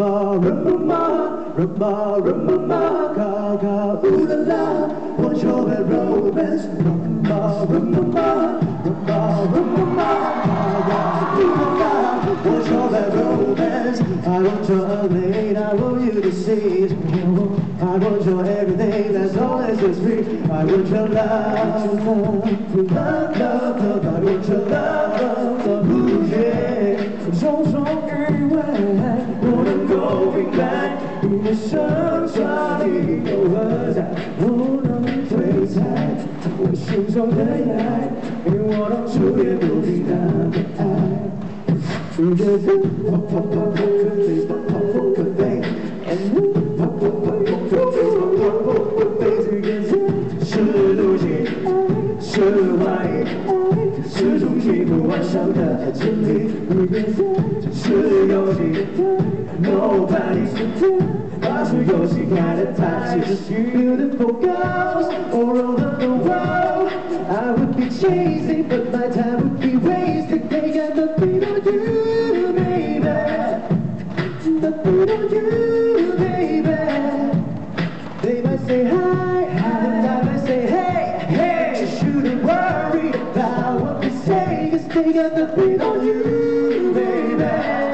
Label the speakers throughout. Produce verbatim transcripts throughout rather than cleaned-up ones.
Speaker 1: rumba, rumba, rumba, rumba, ga, ga, ooh la la, want your bad romance. Rumba, rumba, rumba, rumba, ga, ga, ooh la la, want your bad romance. I want your ugly, I want you to see. I want your everything, that's all that's just free. I want your love, love, love, love. I want your love, love, ooh yeah. So strong anyway, wanna going back in the sunshine. Your words I wanna play tight. When shoes on the night, and what I'm shooting will be down the eye. You just pop, pop, pop, good pop, pop, good thing. And pop, pop, pop, pop, good pop, pop, good things. You can say, 是路径，是怀疑，是种极不完善的真理。你别说，是游戏 ，Nobody， 把这游戏开得太细。Beautiful girls all over the world, I would be chasing, but my time would be wasted. They got nothing on you, baby. Nothing on you, baby. They might say hi, and I might say hey, hey. You shouldn't worry about what they say, 'cause they got nothing on you, baby.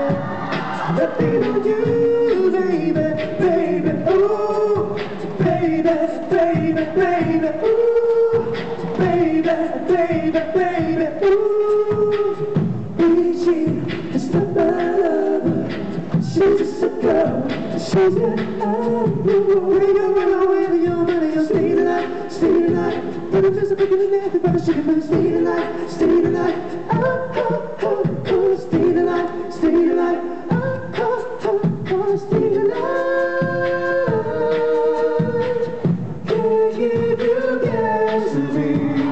Speaker 1: Nothing on you, baby, baby, ooh. Baby, baby, baby, ooh. Baby, baby, baby, ooh. Reaching, it's not my lover. She's just a girl, she's an apple. Bring your money, with your money, you'll stay tonight, stay tonight. But I'm just a big in there, but I should have stay tonight, stay tonight. Oh, oh, oh, oh, stay tonight, stay tonight. Oh, oh, oh, oh, stay tonight. Can't give you gasoline,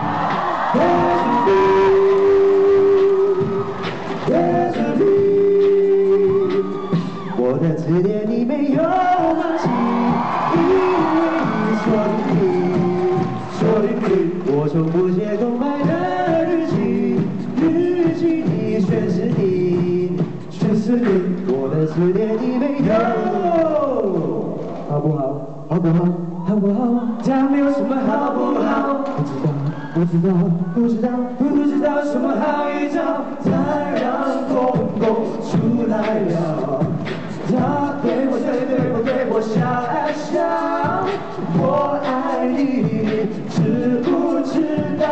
Speaker 1: gasoline, gasoline. 我的字典里没有垃圾，因为你说的你，说的你，我从不写空白的日记，日记里全是你，全是你，我的字典里没有，好不好？好不好？好不好？它没有什么好不好？不知道，不知道，不知道，不知道什么好预兆，太阳公公出来了。他对我对对我对我笑啊笑，我爱你，知不知道？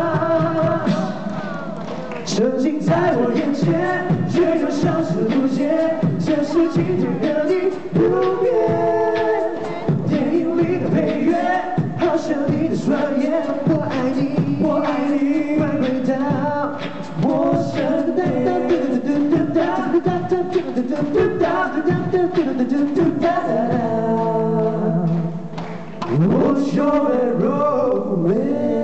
Speaker 1: 曾经在我眼前，却又消失不见。这是今天的你不变，电影里的配乐，好像你的双眼。我爱你，我爱你，快回到我身边。What's your romance?